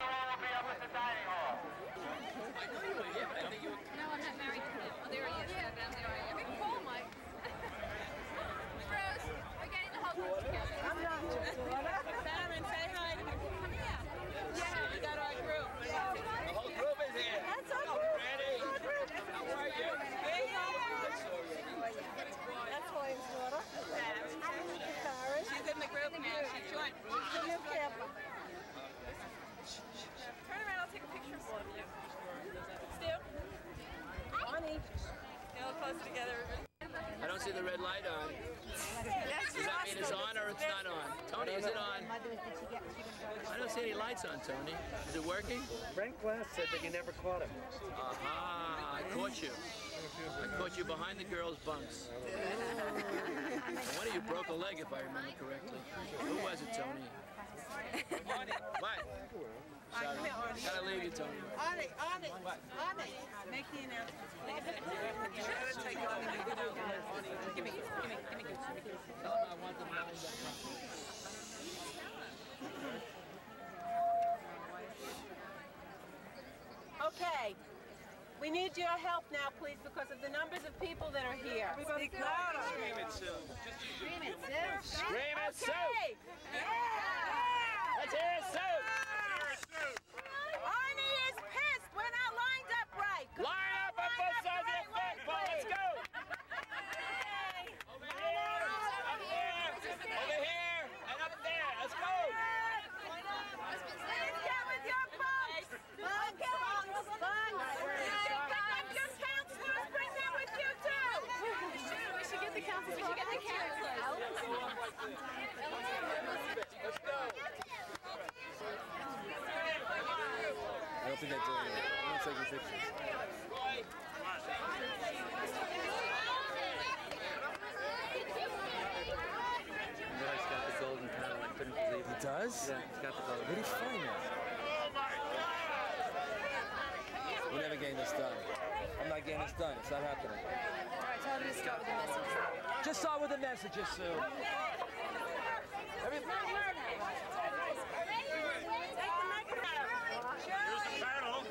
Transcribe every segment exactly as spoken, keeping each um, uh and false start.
will be up at the dining hall. I know you were here, but I think you were... No, I'm not married to him. Oh, there he is. Yeah, down there. I think Paul might. Rose, we're getting the whole group together. I'm not Simon, say hi. Come here. Yeah, we got our group. The whole group is here. That's our group. Ready? How are you? Hey, That's William's daughter. Karen. she's in the group now. She joined. She's the new camper. Turn around, I'll take a picture for you. Stu? Bonnie. Get a little closer together. I don't see the red light on. That's Does that mean it's on or it's not on? Tony, is it on? I don't see any lights on, Tony. Is it working? Frank Glass said that you never caught him. Aha, I caught you. I caught you behind the girls' bunks. One of you broke a leg, if I remember correctly. Who was it, Tony? What? Sorry. Gotta leave you, Tony. On it, on it, on it. Make the announcement. You gotta take it on and give me, give me, give me, give me, give me. Tell them I want them lined up. Okay. We need your help now, please, because of the numbers of people that are here. Speak louder. Scream it, Sue. Scream it, Sue. Scream it, Sue. Okay. Yeah. Let's hear it, Sue. Arnie is pissed. We're not lined up right. Line up on both sides of the flagpole. Let's go. Over here, up there, over here, and up there. Let's go. Please get with your folks. Okay. Bring them with you too. We should get the council. We should get the council. Let's go. I don't think I do it. I'm not taking pictures. Roy. Roy's got the golden panel. I couldn't believe it. He does? Yeah, he's got the golden. Where did he find that? We're never getting this done. I'm not getting this done. It's not happening. All right, tell them to start with the message. Just start with the messages, Sue. Everything. Here's the panel.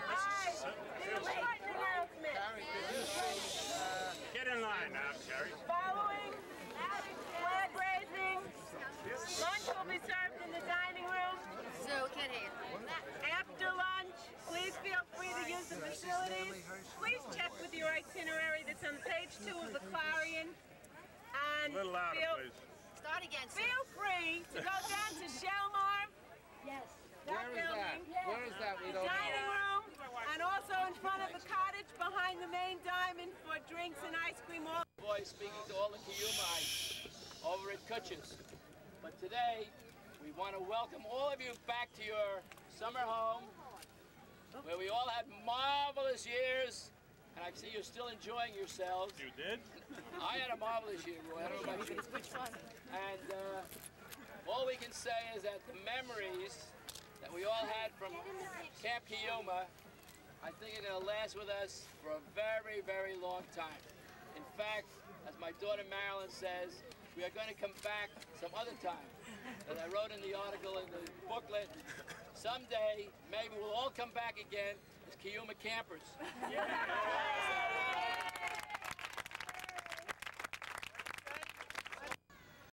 Get in line now, Jerry. Following flag raising, lunch will be served in the dining room. So, can't hear. After lunch, please feel free to use the facilities. Please check with your itinerary that's on page two of the Clarion. And A little louder, feel, please. Start again, Sue. feel free to go down to Shelmar. Yes. That building. Where is that? We don't Dining room, and also in front of the cottage behind the main diamond for drinks and ice cream. All Boy speaking to all the Keeyumahites over at Kutch's. But today, we want to welcome all of you back to your summer home, where we all had marvelous years, and I see you're still enjoying yourselves. You did? I had a marvelous year, Roy. I don't know about you. Which one? And uh, all we can say is that the memories that we all had from Camp Keeyumah, I think are going to last with us for a very, very long time. In fact, as my daughter Marilyn says, we are going to come back some other time. As I wrote in the article in the booklet, someday maybe we'll all come back again as Keeyumah campers. Yeah.